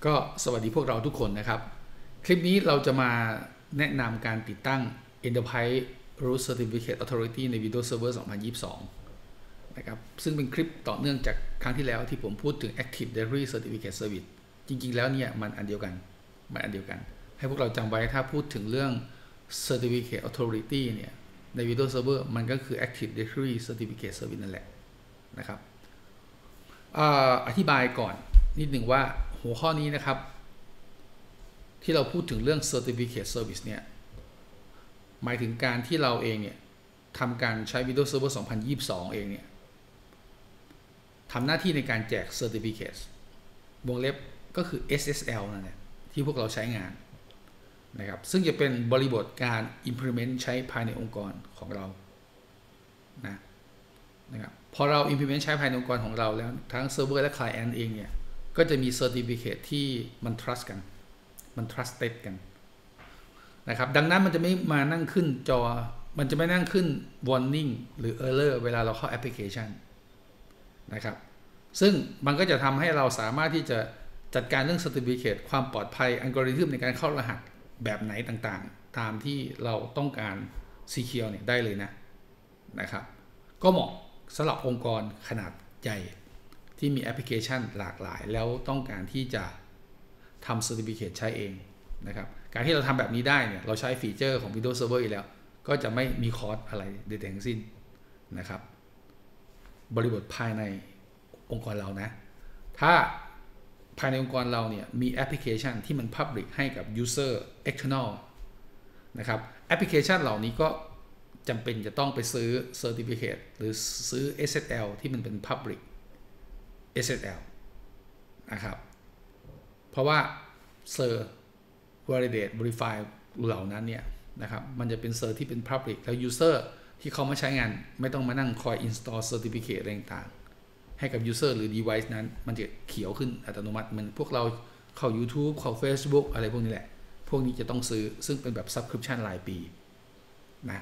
ก็สวัสดีพวกเราทุกคนนะครับคลิปนี้เราจะมาแนะนำการติดตั้ง Enterprise Root Certificate Authority ใน Windows Server 2022 นะครับซึ่งเป็นคลิปต่อเนื่องจากครั้งที่แล้วที่ผมพูดถึง Active Directory Certificate Service จริงๆแล้วเนี่ยมันอันเดียวกันให้พวกเราจำไว้ถ้าพูดถึงเรื่อง Certificate Authority เนี่ยใน Windows Server มันก็คือ Active Directory Certificate Service นั่นแหละนะครับอธิบายก่อนนิดหนึ่งว่าหัวข้อนี้นะครับที่เราพูดถึงเรื่อง Certificate Service เนี่ยหมายถึงการที่เราเองเนี่ยทำการใช้ Windows Server 2022 เองเนี่ยทำหน้าที่ในการแจก Certificate วงเล็บก็คือ SSL นั่นแหละที่พวกเราใช้งานนะครับซึ่งจะเป็นบริบทการ implement ใช้ภายในองค์กรของเรานะครับพอเรา implement ใช้ภายในองค์กรของเราแล้วทั้ง Server และ Client เองเนี่ยก็จะมี Certificate ที่มัน trust กันมัน trusted กันนะครับดังนั้นมันจะไม่มานั่งขึ้นจอมันจะไม่นั่งขึ้น warning หรือ error เวลาเราเข้าแอปพลิเคชันนะครับซึ่งมันก็จะทำให้เราสามารถที่จะจัดการเรื่อง Certificate ความปลอดภัยอัลกอริทึมในการเข้ารหัสแบบไหนต่างๆตามที่เราต้องการ secure เนี่ยได้เลยนะครับก็เหมาะสำหรับองค์กรขนาดใหญ่ที่มีแอปพลิเคชันหลากหลายแล้วต้องการที่จะทำ Certificate ใช้เองนะครับการที่เราทำแบบนี้ได้เนี่ยเราใช้ฟีเจอร์ของ Windows Server อีกแล้วก็จะไม่มีคอสอะไรใดๆทั้งสิ้นนะครับบริบทภายในองค์กรเรานะถ้าภายในองค์กรเราเนี่ยมีแอปพลิเคชันที่มัน Public ให้กับ User External นะครับแอปพลิเคชันเหล่านี้ก็จำเป็นจะต้องไปซื้อ Certificate หรือซื้อ SSL ที่มันเป็น Public SSL นะครับเพราะว่า Validate Verify เหล่านั้นเนี่ยนะครับมันจะเป็นที่เป็น Public แล้ว User ที่เขามาใช้งานไม่ต้องมานั่งคอย Install Certificate อะไรต่างๆให้กับ User หรือ Device นั้นมันจะเขียวขึ้นอัตโนมัติมันพวกเราเข้า YouTube เข้า Facebook อะไรพวกนี้แหละพวกนี้จะต้องซื้อซึ่งเป็นแบบ Subscription รายปีนะ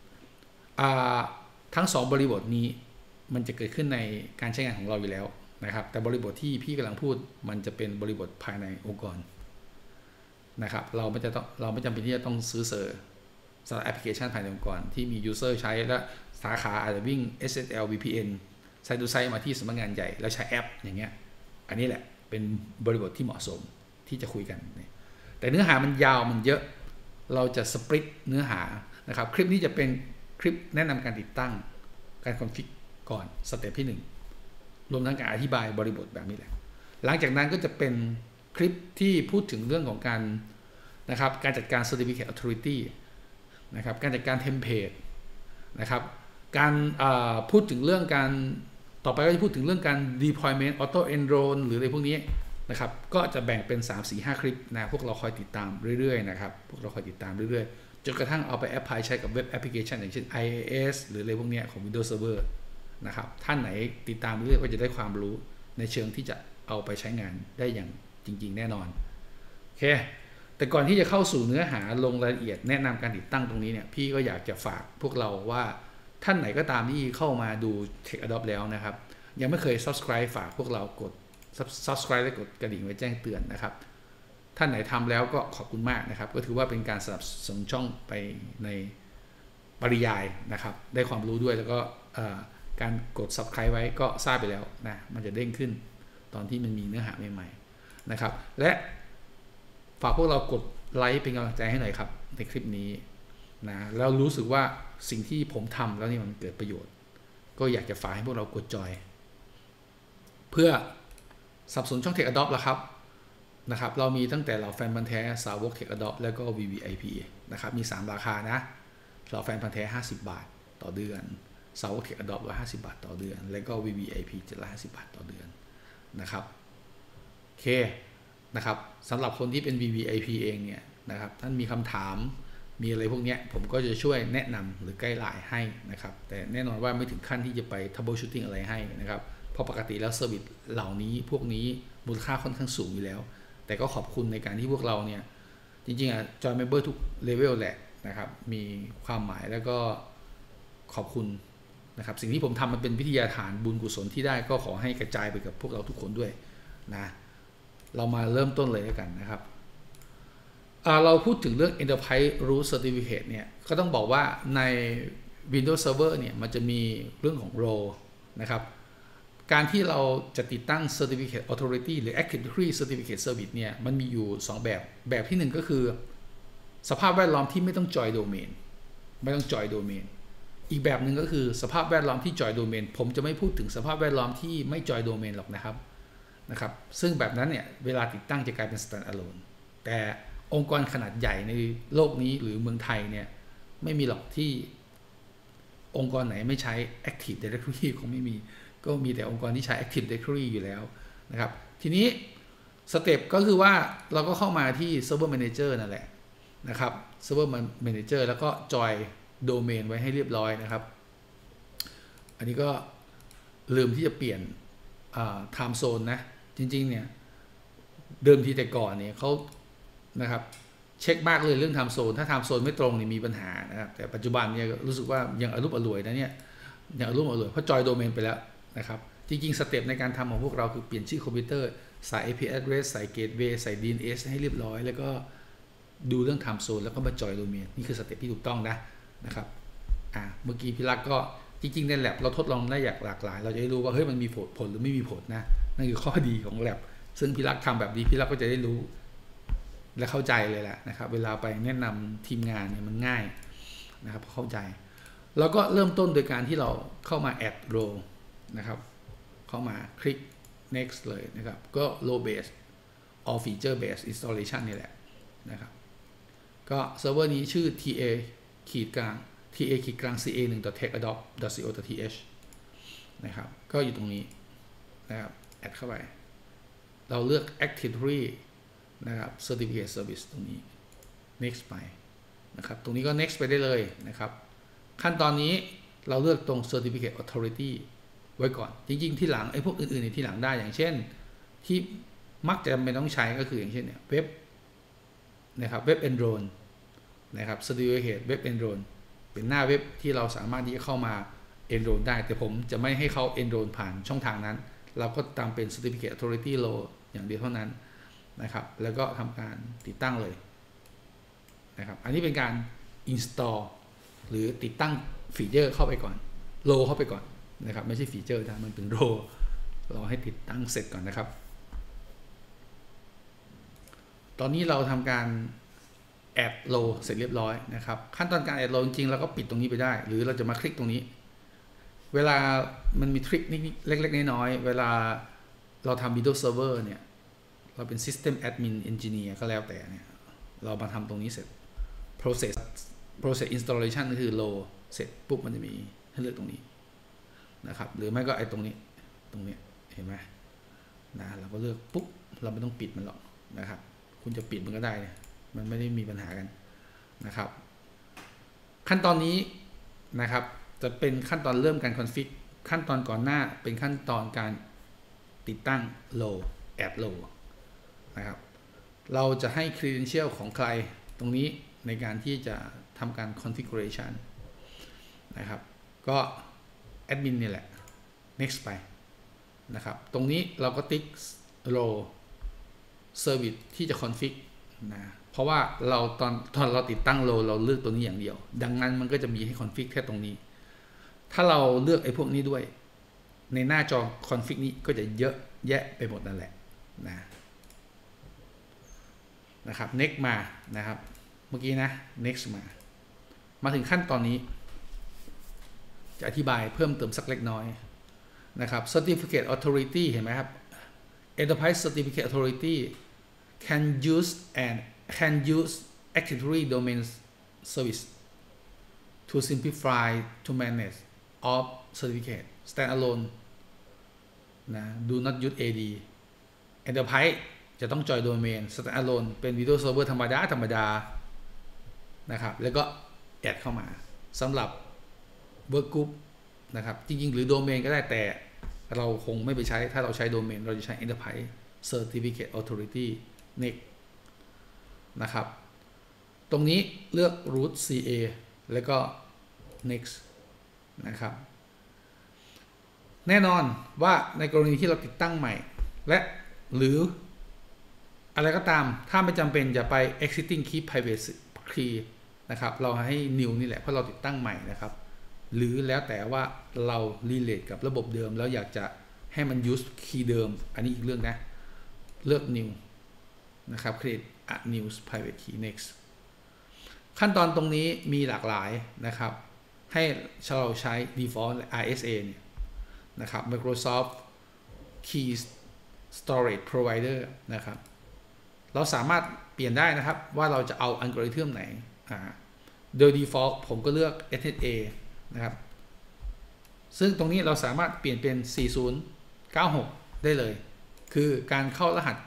ทั้ง2บริบทนี้มันจะเกิดขึ้นในการใช้งานของเราอยู่แล้วนะครับแต่บริบทที่พี่กำลังพูดมันจะเป็นบริบทภายในองค์กรนะครับเราไม่จำเป็นที่จะต้องซื้อสำหรับแอปพลิเคชันภายในองค์กรที่มี User ใช้และสาขาอาจจะวิ่ง SSL VPN ไซต์ทูไซต์มาที่สำนักงานใหญ่แล้วใช้แอปอย่างเงี้ยอันนี้แหละเป็นบริบทที่เหมาะสมที่จะคุยกันแต่เนื้อหามันยาวมันเยอะเราจะสปริตเนื้อหานะครับคลิปนี้จะเป็นคลิปแนะนำการติดตั้งการคอนฟิกก่อนสเต็ปที่1รวมทั้งการอธิบายบริบทแบบนี้แหละหลังจากนั้นก็จะเป็นคลิปที่พูดถึงเรื่องของการนะครับการจัดการ Certificate Authority นะครับการจัดการเทมเพลตนะครับการพูดถึงเรื่องการต่อไปก็จะพูดถึงเรื่องการ deployment auto enroll หรืออะไรพวกนี้นะครับก็จะแบ่งเป็น 3-4-5 คลิปนะพวกเราคอยติดตามเรื่อยๆนะครับพวกเราคอยติดตามเรื่อยๆจนกระทั่งเอาไปแอพพลายใช้กับเว็บแอปพลิเคชันอย่างเช่น IIS หรืออะไรพวกนี้ของ Windows Server นะครับท่านไหนติดตามเรื่อยๆก็จะได้ความรู้ในเชิงที่จะเอาไปใช้งานได้อย่างจริงๆแน่นอนโอเคแต่ก่อนที่จะเข้าสู่เนื้อหาลงรายละเอียดแนะนำการติดตั้งตรงนี้เนี่ยพี่ก็อยากจะฝากพวกเราว่าท่านไหนก็ตามที่เข้ามาดู Tech Adopt แล้วนะครับยังไม่เคย Subscribe ฝากพวกเรากด Subscribe และกดกระดิ่งไว้แจ้งเตือนนะครับท่านไหนทำแล้วก็ขอบคุณมากนะครับก็ถือว่าเป็นการสนับสนุนช่องไปในปริยายนะครับได้ความรู้ด้วยแล้วก็การกด Subscribe ไว้ก็ทราบไปแล้วนะมันจะเด้งขึ้นตอนที่มันมีเนื้อหาใหม่ๆนะครับและฝากพวกเรากดไลค์เป็นกำลังใจให้หน่อยครับในคลิปนี้นะแล้วรู้สึกว่าสิ่งที่ผมทำแล้วนี่มันเกิดประโยชน์ก็อยากจะฝากให้พวกเรากดจอยเพื่อสนับสนุนช่อง Tech Adopt ละครับนะครับเรามีตั้งแต่เหล่าแฟนพันธุ์แท้สาวก Tech Adopt แล้วก็ VVIP นะครับมี3ราคานะเหล่าแฟนพันธุ์แท้50 บาทต่อเดือนสาวก Tech Adopt 150 บาทต่อเดือนแล้วก็ VVIP 750 บาทต่อเดือนนะครับโอเคนะครับสำหรับคนที่เป็น VVIP เองเนี่ยนะครับท่านมีคำถามมีอะไรพวกนี้ผมก็จะช่วยแนะนำหรือไกด์ไลน์ให้นะครับแต่แน่นอนว่าไม่ถึงขั้นที่จะไป troubleshooting อะไรให้นะครับเพราะปกติแล้วเซอร์วิสเหล่านี้พวกนี้มูลค่าค่อนข้างสูงอยู่แล้วแต่ก็ขอบคุณในการที่พวกเราเนี่ยจริงๆjoin member ทุกเลเวลแหละนะครับมีความหมายแล้วก็ขอบคุณนะครับสิ่งที่ผมทำมันเป็นวิทยาฐานบุญกุศลที่ได้ก็ขอให้กระจายไปกับพวกเราทุกคนด้วยนะเรามาเริ่มต้นเลยกันนะครับเราพูดถึงเรื่อง Enterprise Root Certificate เนี่ยก็ต้องบอกว่าใน Windows Server เนี่ยมันจะมีเรื่องของ role นะครับการที่เราจะติดตั้ง Certificate Authority หรือ Active Directory Certificate Service เนี่ยมันมีอยู่2แบบที่1ก็คือสภาพแวดล้อมที่ไม่ต้องจอยโดเมนอีกแบบหนึ่งก็คือสภาพแวดล้อมที่จอยโดเมนผมจะไม่พูดถึงสภาพแวดล้อมที่ไม่จอยโดเมนหรอกนะครับซึ่งแบบนั้นเนี่ยเวลาติดตั้งจะกลายเป็น standalone แต่องค์กรขนาดใหญ่ในโลกนี้หรือเมืองไทยเนี่ยไม่มีหรอกที่องค์กรไหนไม่ใช้ Active Directory คงไม่มีก็มีแต่องค์กรที่ใช้ Active Directory อยู่แล้วนะครับทีนี้สเต็ปก็คือว่าเราก็เข้ามาที่ Server Manager นั่นแหละนะครับ Server Manager แล้วก็จอยโดเมนไว้ให้เรียบร้อยนะครับอันนี้ก็ลืมที่จะเปลี่ยนtime zone นะจริงๆเนี่ยเดิมทีแต่ก่อนเนี่ยเขานะครับเช็คมากเลยเรื่อง time zone ถ้า time zone ไม่ตรงนี่มีปัญหานะครับแต่ปัจจุบันเนี่ยรู้สึกว่ายังอรุ่มอร่วยนะเนี่ยยังอรุ่มอร่วยเพราะจอยโดเมนไปแล้วนะครับจริงๆสเต็ปในการทำของพวกเราคือเปลี่ยนชื่อคอมพิวเตอร์ใส่ IP address ใส่ gateway ใส่ DNS ให้เรียบร้อยแล้วก็ดูเรื่อง time zone แล้วก็มาจอยโดเมนนี่คือสเต็ปที่ถูกต้องนะครับเมื่อกี้พี่รักก็จริงๆใน lab เราทดลองได้อย่างหลากหลายเราจะได้รู้ว่าเฮ้ยมันมีผลหรือไม่มีผลนะนั่นคือข้อดีของ lab ซึ่งพี่รักทำแบบนี้พี่รักก็จะได้รู้และเข้าใจเลยแหละนะครับเวลาไปแนะนำทีมงานเนี่ยมันง่ายนะครับเข้าใจแล้วก็เริ่มต้นโดยการที่เราเข้ามา add row นะครับเข้ามาคลิก next เลยนะครับก็ row based or feature based installation นี่แหละนะครับก็เซิร์ฟเวอร์นี้ชื่อ ta-ca1.techadopt.co.th นะครับก็อยู่ตรงนี้นะครับแอดเข้าไปเราเลือก Active Directory นะครับ Certificate Service ตรงนี้ next ไปนะครับตรงนี้ก็ next ไปได้เลยนะครับขั้นตอนนี้เราเลือกตรง Certificate Authority ไว้ก่อนจริงๆที่หลังไอ้พวกอื่นๆในที่หลังได้อย่างเช่นที่มักจะไม่ต้องใช้ก็คืออย่างเช่นเนี่ยเว็บนะครับเว็บ Enroll นะครับ Certificate Web Enroll เป็นหน้าเว็บที่เราสามารถที่จะเข้ามา Enroll ได้แต่ผมจะไม่ให้เขา Enroll ผ่านช่องทางนั้นเราก็ตามเป็น Certificate Authority Row อย่างเดียวเท่านั้นนะครับแล้วก็ทำการติดตั้งเลยนะครับอันนี้เป็นการ install หรือติดตั้งฟีเจอร์เข้าไปก่อน row เข้าไปก่อนนะครับไม่ใช่ฟีเจอร์นะมันเป็น row รอให้ติดตั้งเสร็จก่อนนะครับตอนนี้เราทำการadd row เสร็จเรียบร้อยนะครับขั้นตอนการ add row จริงๆเราก็ปิดตรงนี้ไปได้หรือเราจะมาคลิกตรงนี้เวลามันมีทริคนิดเล็กๆน้อยๆเวลาเราทำ Windows Server เนี่ยเราเป็น System Admin Engineer ก็แล้วแต่เนี่ยเรามาทำตรงนี้เสร็จ process installation ก็คือ row เสร็จปุ๊บมันจะมีให้เลือกตรงนี้นะครับหรือไม่ก็ไอ้ตรงนี้เห็นไหมนะเราก็เลือกปุ๊บเราไม่ต้องปิดมันหรอกนะครับคุณจะปิดมันก็ได้มันไม่ได้มีปัญหากันนะครับขั้นตอนนี้นะครับจะเป็นขั้นตอนเริ่มการ config ขั้นตอนก่อนหน้าเป็นขั้นตอนการติดตั้ง row add row นะครับเราจะให้ credential ของใครตรงนี้ในการที่จะทำการ configuration นะครับก็ admin นี่แหละ next ไปนะครับตรงนี้เราก็ติ๊ก row service ที่จะ config นะเพราะว่าเราตอนเราติดตั้ง row เราเลือกตัวนี้อย่างเดียวดังนั้นมันก็จะมีให้ config แค่ตรงนี้ถ้าเราเลือกไอ้พวกนี้ด้วยในหน้าจอ config นี้ก็จะเยอะแยะไปหมดนั่นแหละนะครับ next มานะครับเมื่อกี้นะ next มาถึงขั้นตอนนี้จะอธิบายเพิ่มเติมสักเล็กน้อยนะครับ Certificate Authority เห็นไหมครับ Enterprise Certificate Authority can use Active Directory Domain Service to simplify to manage of certificate standalone นะ do not use AD Enterprise จะต้องจอยโดเมน standalone เป็น Windows Server ธรรมดานะครับแล้วก็แอดเข้ามาสำหรับ Work Group นะครับจริงๆหรือโดเมนก็ได้แต่เราคงไม่ไปใช้ถ้าเราใช้โดเมนเราจะใช้ Enterprise Certificate Authority next นะครับตรงนี้เลือก root CA แล้วก็ next นะครับแน่นอนว่าในกรณีที่เราติดตั้งใหม่และหรืออะไรก็ตามถ้าไม่จำเป็นอย่าไป exiting keep private key นะครับเราให้ new นี่แหละเพราะเราติดตั้งใหม่นะครับหรือแล้วแต่ว่าเรา relate กับระบบเดิมแล้วอยากจะให้มัน use key เดิมอันนี้อีกเรื่องนะเลือก new นะครับ create a new private key next ขั้นตอนตรงนี้มีหลากหลายนะครับให้เราใช้ default RSA เนี่ยนะครับ Microsoft Key Storage Provider นะครับเราสามารถเปลี่ยนได้นะครับว่าเราจะเอาอัลกอริทึมไหนโดย default ผมก็เลือก SSA นะครับซึ่งตรงนี้เราสามารถเปลี่ยนเป็น 4096 ได้เลยคือการเข้ารหัส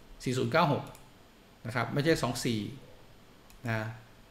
4096 นะครับไม่ใช่ 24 นะ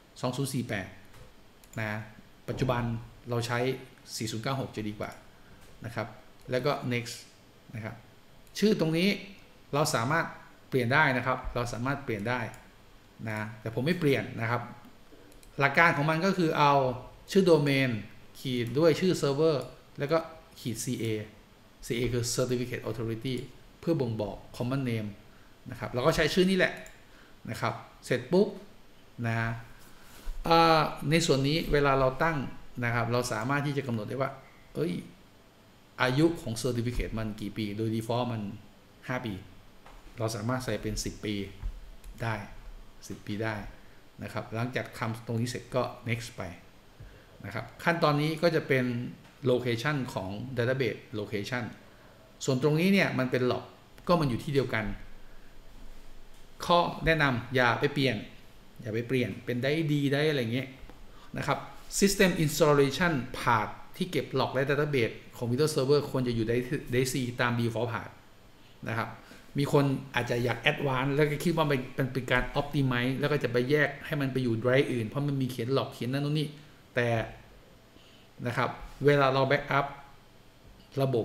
2048 นะปัจจุบันเราใช้ 4096 จะดีกว่านะครับแล้วก็ next นะครับชื่อตรงนี้เราสามารถเปลี่ยนได้นะครับเราสามารถเปลี่ยนได้นะแต่ผมไม่เปลี่ยนนะครับหลักการของมันก็คือเอาชื่อโดเมนขีดด้วยชื่อเซิร์ฟเวอร์แล้วก็ขีด CA คือ Certificate Authority เพื่อบ่งบอก Common Name นะครับเราก็ใช้ชื่อนี้แหละนะครับเสร็จปุ๊บนะในส่วนนี้เวลาเราตั้งนะครับเราสามารถที่จะกำหนดได้ว่าอายุของ Certificate มันกี่ปีโดย default มัน 5 ปีเราสามารถใส่เป็น 10 ปีได้ 10 ปีได้นะครับหลังจากทำตรงนี้เสร็จก็ next ไปนะครับขั้นตอนนี้ก็จะเป็น location ของ database location ส่วนตรงนี้เนี่ยมันเป็น log ก็มันอยู่ที่เดียวกันข้อแนะนำอย่าไปเปลี่ยนเป็นได้ดีได้อะไรเงี้ยนะครับ system installation path ที่เก็บ log และ database ของ Windows Server ควรจะอยู่ได้ C ตาม default path นะครับมีคนอาจจะอยาก advance แล้วก็คิดว่ามันเป็นการ optimize แล้วก็จะไปแยกให้มันไปอยู่ drive อื่นเพราะมันมีเขียน log เขียนนั่นนู่นนี่แต่นะครับเวลาเรา backup ระบบ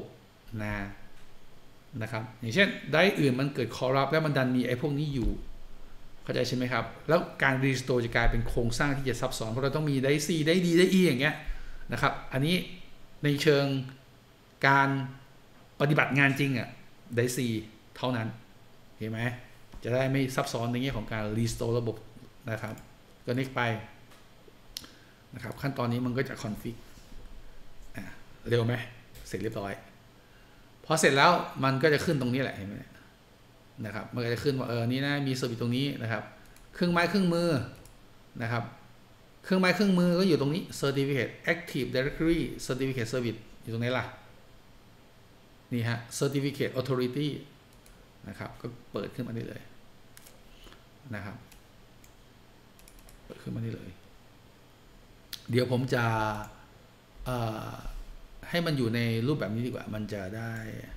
นะครับอย่างเช่น drive อื่นมันเกิด corrupt แล้วมันดันมีไอ้พวกนี้อยู่เข้าใจใช่ไหมครับแล้วการ restore จะกลายเป็นโครงสร้างที่จะซับซ้อนเพราะเราต้องมี drive C ได้ D ได้ E อย่างเงี้ยนะครับอันนี้ในเชิงการปฏิบัติงานจริงdrive Cเท่านั้นเห็นไหมจะได้ไม่ซับซ้อนในแง่ของการ restore ระบบนะครับก็ next ไปนะครับขั้นตอนนี้มันก็จะ config เร็วไหมเสร็จเรียบร้อยพอเสร็จแล้วมันก็จะขึ้นตรงนี้แหละเห็นไหมนะครับมันก็จะขึ้นว่านี่นะมีเซอร์วิสตรงนี้นะครับเครื่องไม้เครื่องมือนะครับเครื่องไม้เครื่องมือก็อยู่ตรงนี้ Certificate Active Directory Certificate Service อยู่ตรงไหนล่ะนี่ฮะ Certificate Authority นะครับก็เปิดขึ้นมาได้เลยนะครับเปิดขึ้นมาได้เลยเดี๋ยวผมจะให้มันอยู่ในรูปแบบนี้ดีกว่ามันจะได้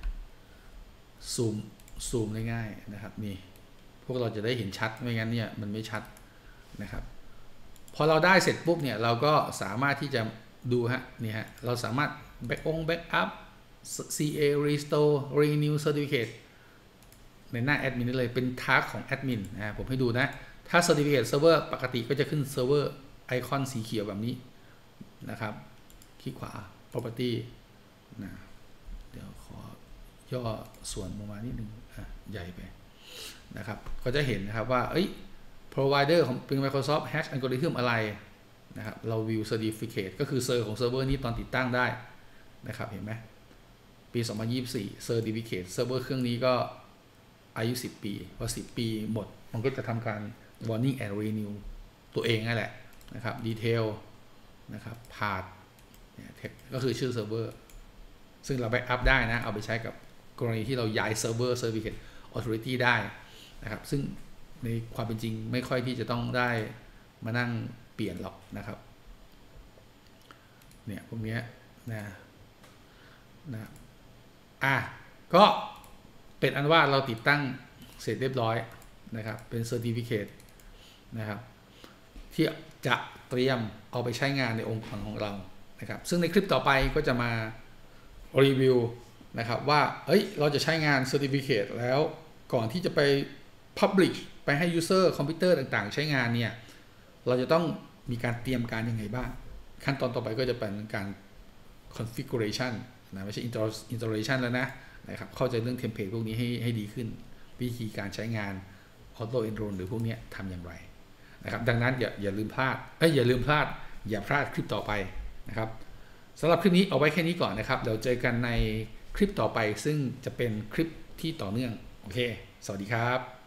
ซูมได้ง่ายนะครับนี่พวกเราจะได้เห็นชัดไม่งั้นเนี่ยมันไม่ชัดนะครับพอเราได้เสร็จปุ๊บเนี่ยเราก็สามารถที่จะดูฮะนี่ฮะเราสามารถbackup CA restore renew certificate ในหน้าแอดมินได้เลยเป็นทาร์กของแอดมินผมให้ดูนะถ้า certificate server ปกติก็จะขึ้น server ไอคอนสีเขียวแบบนี้นะครับคลิกขวา property นะเดี๋ยวขอย่อส่วนลงมานิดนึงใหญ่ไปนะครับก็จะเห็นนะครับว่าprovider ของเป็น Microsoft hash algorithm อะไรนะครับเรา view certificate ก็คือเซอร์ของเซิร์ฟเวอร์นี้ตอนติดตั้งได้นะครับเห็นไหมปี 2024 certificate เซิร์ฟเวอร์เครื่องนี้ก็อายุ 10 ปีพอ 10 ปีหมดมันก็จะทำการ warning and renew ตัวเองนั่นแหละนะครับ detail นะครับ path ก็คือชื่อเซิร์ฟเวอร์ซึ่งเรา backup ได้นะเอาไปใช้กับกรณีที่เราย้ายเซิร์ฟเวอร์ Certificate Authority ได้นะครับซึ่งในความเป็นจริงไม่ค่อยที่จะต้องได้มานั่งเปลี่ยนหรอกนะครับเนี่ยพวกนี้นะก็เป็นอันว่าเราติดตั้งเสร็จเรียบร้อยนะครับเป็น Certificate นะครับที่จะเตรียมเอาไปใช้งานในองค์กรของเรานะครับซึ่งในคลิปต่อไปก็จะมารีวิวนะครับว่าเราจะใช้งาน Certificate แล้วก่อนที่จะไป Publish ไปให้ User คอมพิวเตอร์ต่างๆใช้งานเนี่ยเราจะต้องมีการเตรียมการยังไงบ้างขั้นตอนต่อไปก็จะเป็นการ Configuration นะไม่ใช่ Installation แล้วนะครับเข้าใจเรื่อง Template พวกนี้ให้ดีขึ้นวิธีการใช้งานออโต้เอนโรลหรือพวกนี้ทำอย่างไรนะครับดังนั้นอย่าลืมพลาดอย่าพลาดคลิปต่อไปนะครับสำหรับคลิปนี้เอาไว้แค่นี้ก่อนนะครับเดี๋ยวเจอกันในคลิปต่อไปซึ่งจะเป็นคลิปที่ต่อเนื่องโอเคสวัสดีครับ